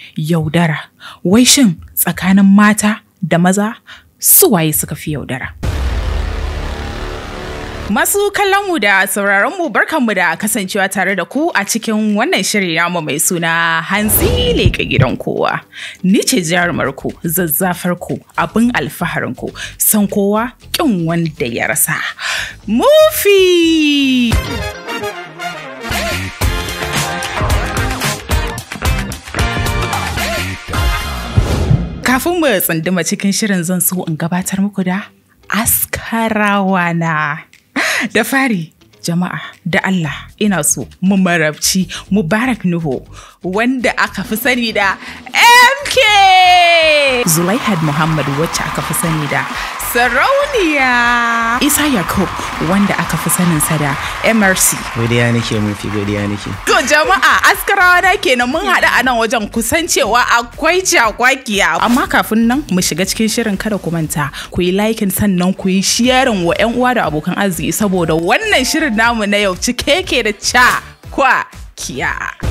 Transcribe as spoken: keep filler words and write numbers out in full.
yaudara. Wai shin tsakanin mata da maza suwaye suka fi yaudara? Masu kallonmu da sauraronmu barkanmu da kasancewa tare da ku a cikin wannan shiri namu mai suna hantsi leƙa gidan kowa. Ni ce jarumarku, zazzafarku, abin alfaharinku, san kowa ƙin wanda ya rasa. Mafi! Kafin mu tsunduma cikin shirin zan so in gabatar muku da askarawa na. Da fari, jama'a, da Allah ina so mu marabci Mubarak Nuhu wanda aka fi sani da M K! Zulaihat Muhammad wacce aka fi sani da Sarauniya! Isa Yakub wanda aka fi saninsa da M R C. Godiya nake mafi godiya nake. To jama'a askarawa na kenan mun haɗu a nan wajen kusancewa akwai cakwakiya. Amma kafin nan mu shiga cikin shirin kada ku manta ku yi likin sannan ku yi sharing wa 'yan uwa da abokan arziki saboda wannan shirin namu na yau cike yake da cakwakiya.